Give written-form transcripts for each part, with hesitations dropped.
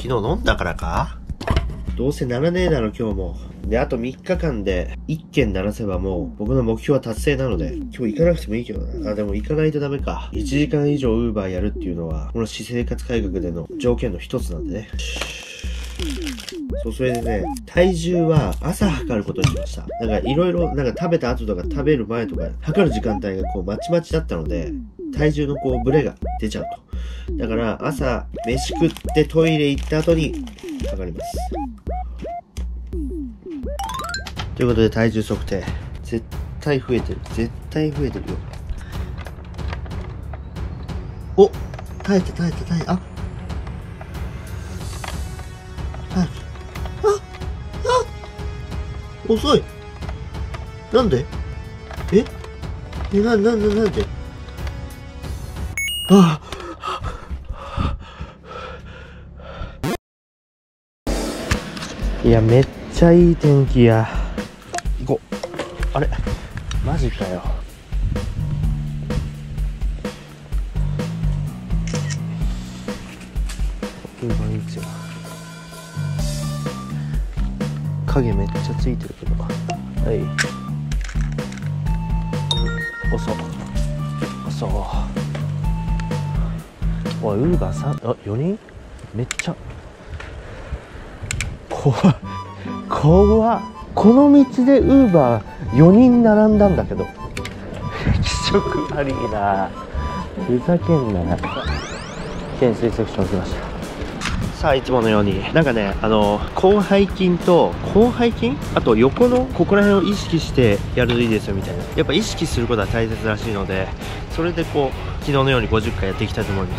昨日飲んだからか？どうせならねえだろ今日も。で、あと3日間で1件鳴らせばもう僕の目標は達成なので、今日行かなくてもいいけどな。あ、でも行かないとダメか。1時間以上ウーバーやるっていうのは、この私生活改革での条件の一つなんでね。そう、それでね、体重は朝測ることにしました。なんかいろいろ、なんか食べた後とか食べる前とか、測る時間帯がこうまちまちだったので、体重のこうブレが出ちゃうと。だから朝、飯食ってトイレ行った後に測ります。ということで体重測定。絶対増えてる。絶対増えてるよ。お！耐えて。あ！遅い。なんで？なんで？いや、めっちゃいい天気や。行こう。あれ？マジかよ。こんにちは。影めっちゃついてるけど。はい。遅。おい、ウーバー3、4人？めっちゃ。怖っ。この道でウーバー4人並んだんだけど。気色悪いな。ふざけんなよ。懸垂セクション来ました。さあいつものようになんかね、広背筋とあと横のここら辺を意識してやるといいですよみたいな。やっぱ意識することは大切らしいので、それでこう昨日のように50回やっていきたいと思います。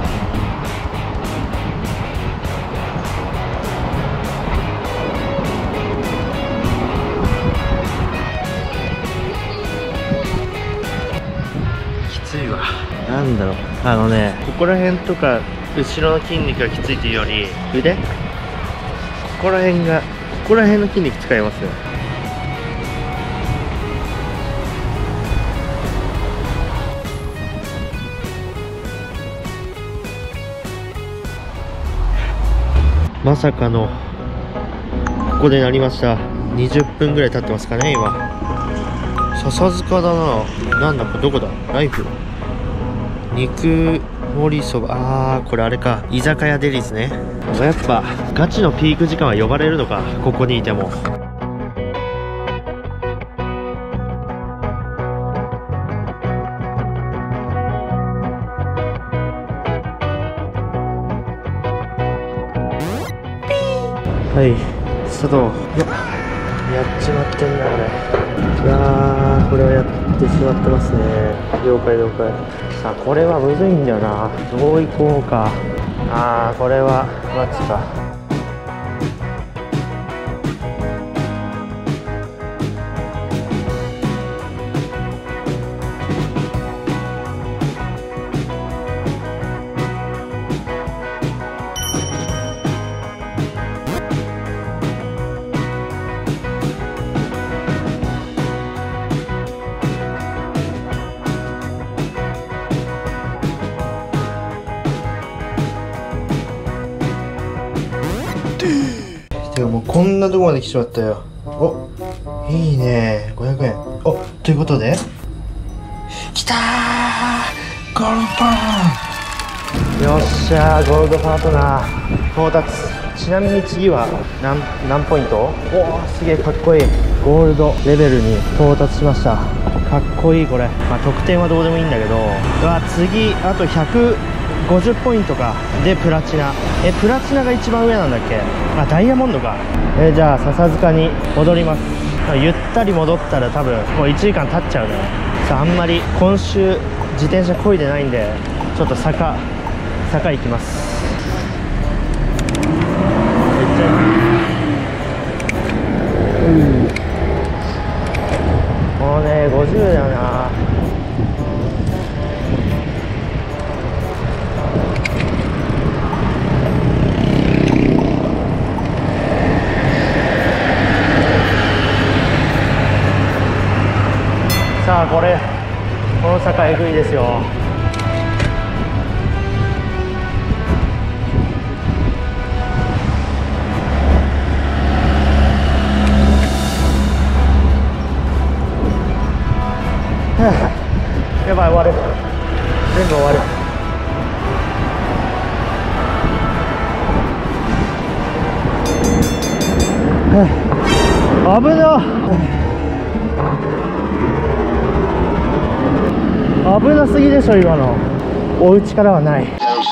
きついわ。なんだろう、ここら辺とか後ろの筋肉がきついというより腕、ここら辺の筋肉使いますよ。まさかのここで鳴りました。20分ぐらい経ってますかね今。笹塚だな。なんだこれ、どこだ？ライフ肉盛りそば。これあれか、居酒屋デリですね。やっぱガチのピーク時間は呼ばれるのか、ここにいても。はい、スタート。やっちまってんだこれ。これはやってしまってますね。了解。さあこれはむずいんだよな。どういこうか。これは待つか。てかもうこんなとこまで来ちまったよ。お、いいね、500円。お、ということできたー、ゴールドパー。よっしゃー、ゴールドパートナー到達。ちなみに次は何ポイント？おー、すげえかっこいい。ゴールドレベルに到達しました。かっこいいこれ。得点はどうでもいいんだけど、次あと150ポイントかでプラチナ。プラチナが一番上なんだっけ？ダイヤモンドか。じゃあ笹塚に戻ります。ゆったり戻ったら多分もう1時間経っちゃうね。さあ、あんまり今週自転車漕いでないんで、ちょっと坂行きます。もうね50だよな。さあこの坂えぐいですよ。 やばい、終わる。全部終わる。危な。危なすぎでしょ今の。追う力はない。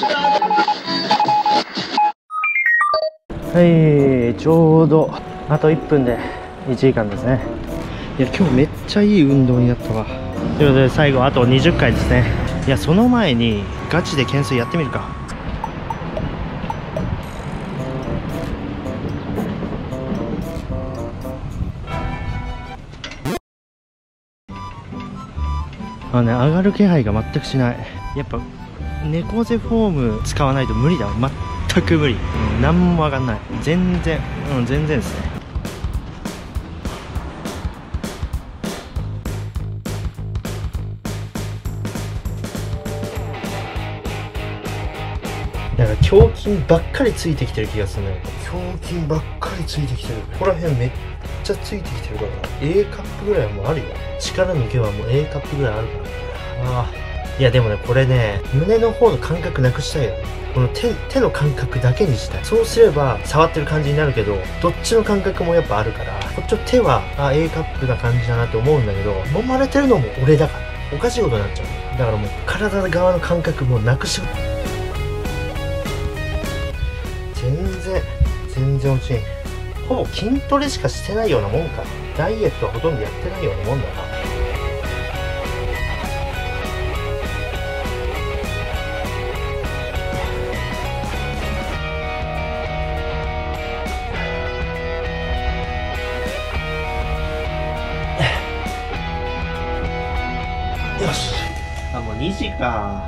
はい、ちょうどあと1分で1時間ですね。いや、今日めっちゃいい運動になったわ。ということで最後あと20回ですね。いや、その前にガチで懸垂やってみるか。上がる気配が全くしない。やっぱ猫背フォーム使わないと無理だわ。全く無理。何も上がんない。全然全然ですね。なんか胸筋ばっかりついてきてる気がするね。胸筋ばっかりついてきてる。ここら辺めっちゃついてきてるから A カップぐらいはもうあるよ。力抜けはもう A カップぐらいあるから。ああ、いやでもね、これね、胸の方の感覚なくしたいよね。この手の感覚だけにしたい。そうすれば触ってる感じになるけど、どっちの感覚もやっぱあるから、こっちの手はA カップな感じだなって思うんだけど、揉まれてるのも俺だからおかしいことになっちゃう。だからもう体側の感覚もなくし。全然落ちん。ほぼ筋トレしかしてないようなもんか。ダイエットはほとんどやってないようなもんだな。よし。もう2時か。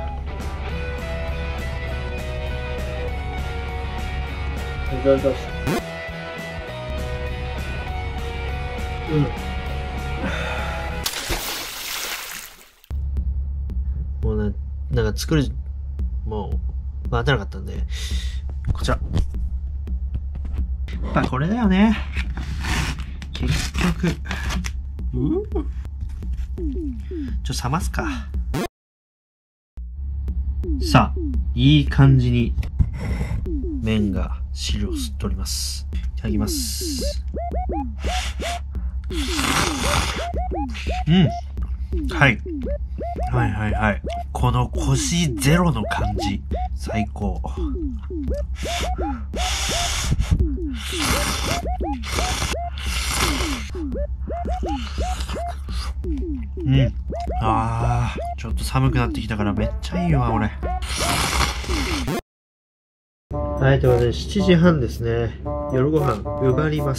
もうね、なんか作る、もう、待てなかったんで、こちら。やっぱこれだよね。結局。冷ますか。さあ、いい感じに、麺が汁を吸っております。いただきます。はい。このコシゼロの感じ。最高。ちょっと寒くなってきたからめっちゃいいわ、これ。はい、ということで7時半ですね。夜ご飯、奪ります。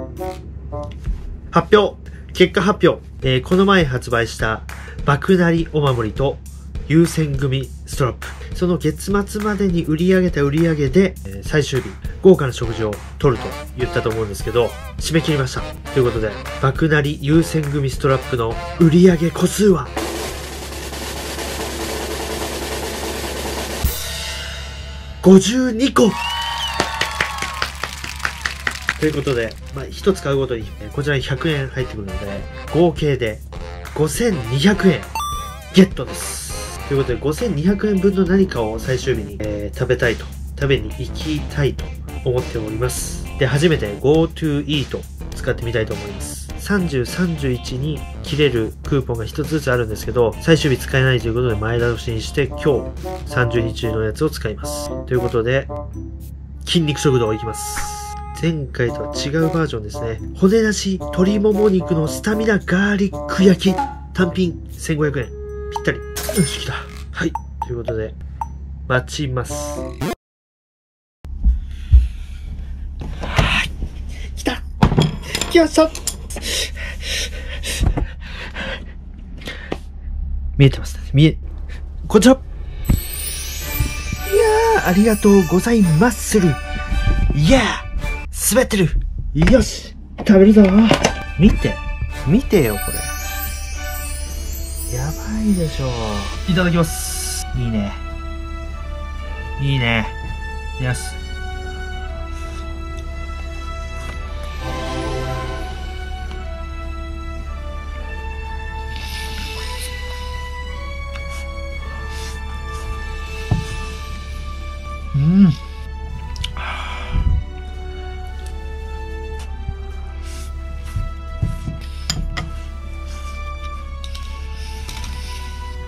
結果発表。この前発売した爆なりお守りと優先組ストラップ。その月末までに売り上げた売り上げで、最終日、豪華な食事をとると言ったと思うんですけど、締め切りました。ということで、爆なり優先組ストラップの売り上げ個数は、52個ということで、1つ買うごとに、こちらに100円入ってくるので、合計で5200円ゲットです。ということで、5200円分の何かを最終日に、食べに行きたいと思っております。で、初めて GoToEat 使ってみたいと思います。30、31に切れるクーポンが1つずつあるんですけど、最終日使えないということで前倒しにして、今日30日のやつを使います。ということで、筋肉食堂行きます。前回とは違うバージョンですね。骨なし鶏もも肉のスタミナガーリック焼き。単品1500円。ぴったり。よし、来た。はい。ということで、待ちます。はい。来た。来ました。見えてますね。こちら。いやー、ありがとうございまする。いやー。滑ってる。よし、食べるぞ。見てよ、これ。やばいでしょ。いただきます。いいね。よし。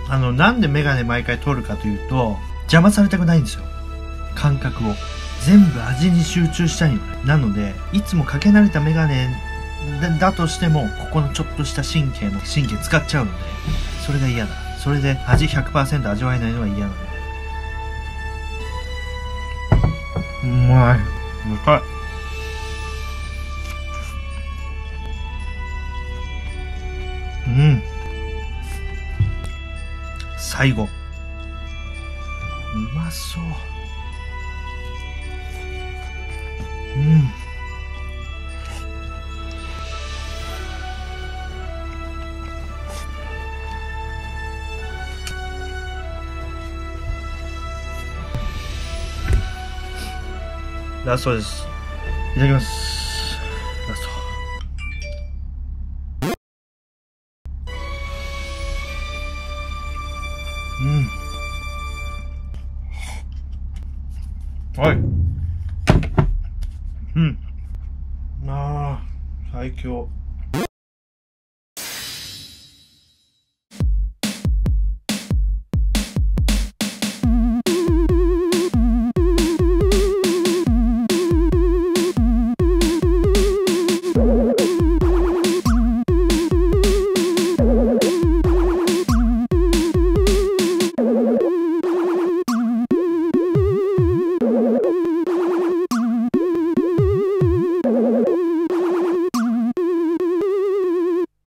なんでメガネ毎回取るかというと、邪魔されたくないんですよ。感覚を。全部味に集中したいのね。なので、いつもかけ慣れたメガネだとしても、ここのちょっとした神経使っちゃうので、それが嫌だ。それで味 100% 味わえないのが嫌なので。うまい。深い。うん。最後。うまそう。うん。ラストです。いただきます。ラスト。うん。はい。うん。ああ、最強。